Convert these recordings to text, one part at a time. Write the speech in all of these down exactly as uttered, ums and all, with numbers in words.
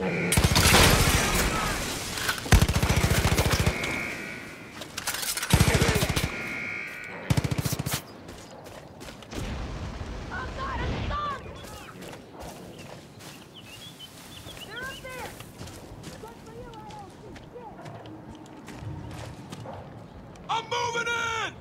I'm moving in!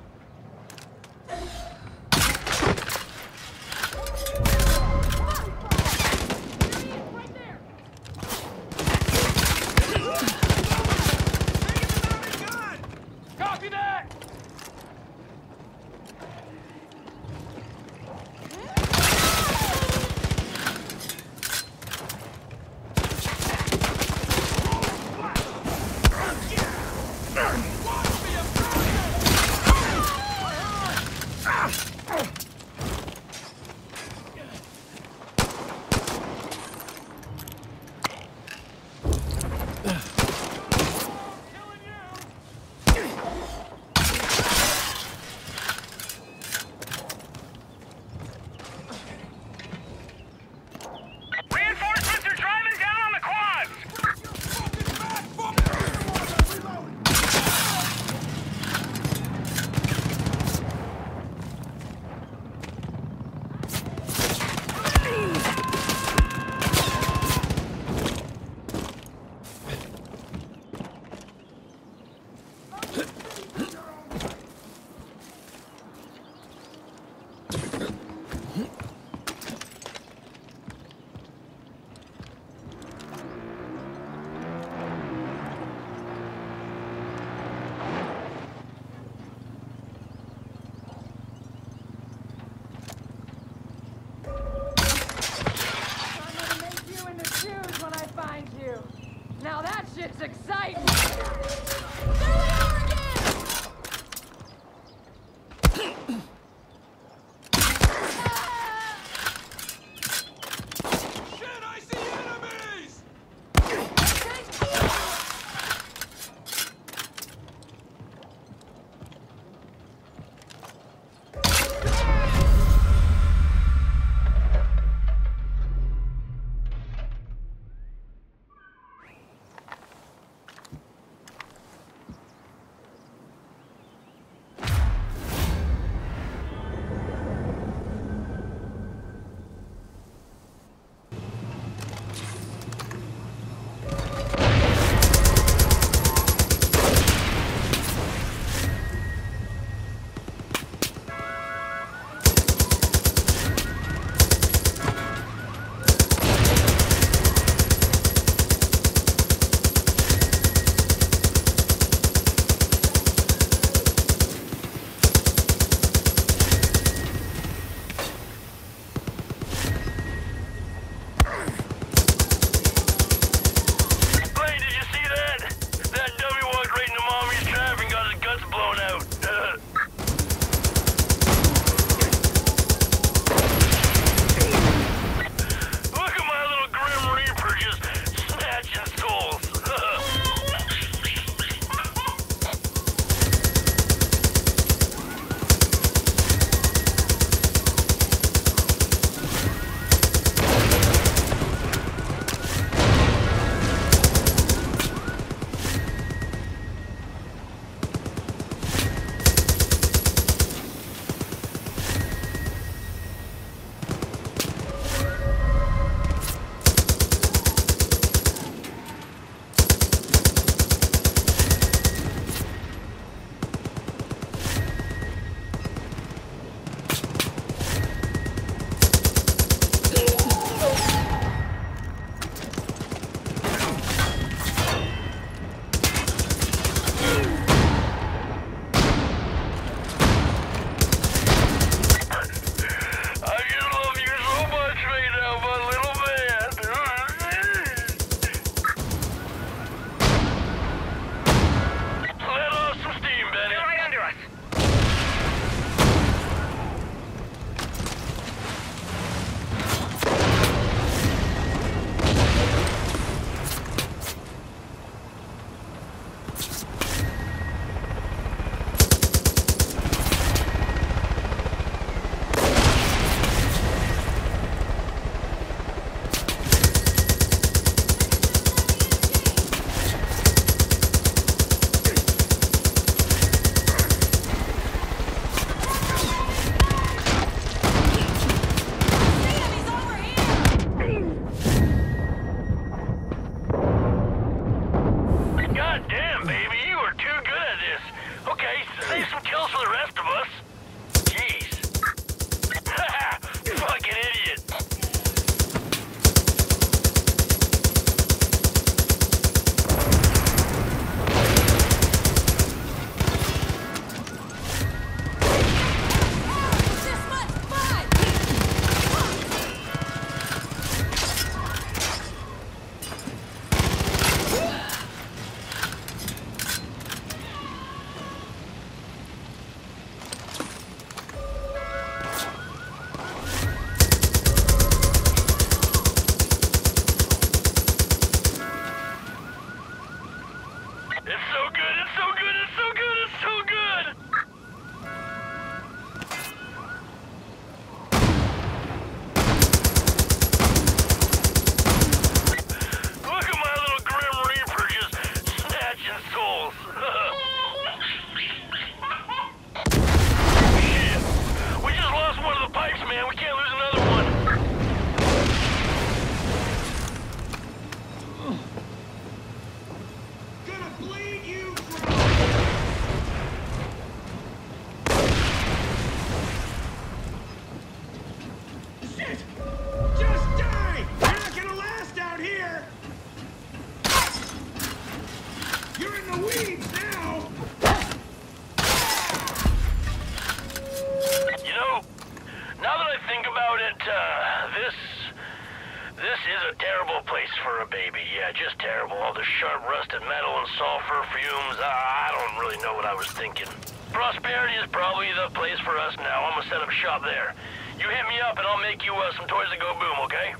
a terrible place for a baby. Yeah, just terrible. All the sharp rusted metal and sulfur fumes. Uh, I don't really know what I was thinking. Prosperity is probably the place for us now. I'm gonna set up shop there. You hit me up and I'll make you uh, some toys that go boom, okay?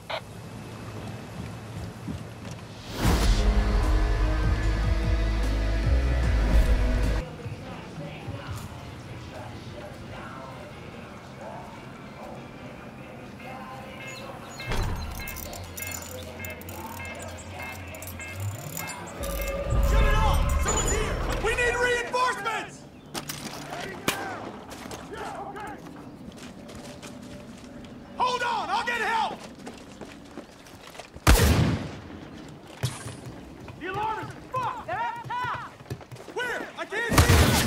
Shut it off! Someone's here! We need reinforcements! Hold on! I'll get help! The alarm is fucked! They're up top! Where? I can't see them!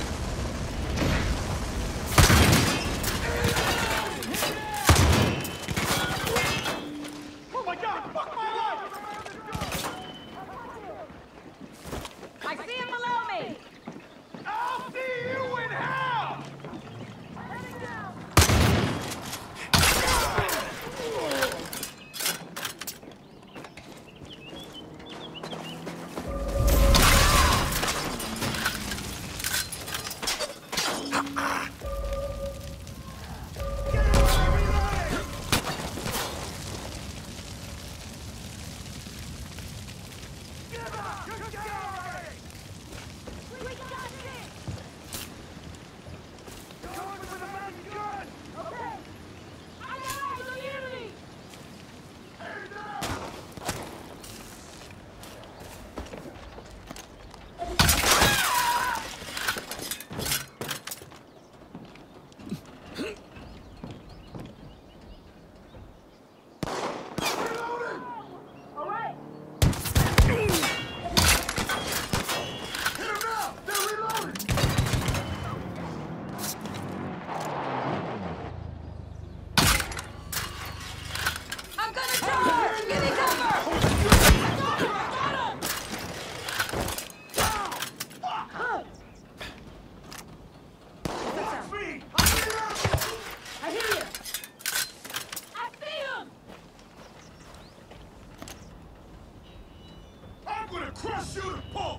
Oh my god! Fuck my life! I see him below me! I'll see you in hell! I'm gonna charge! Give me cover! I hear you! I see him! I'm gonna crush you to pulp!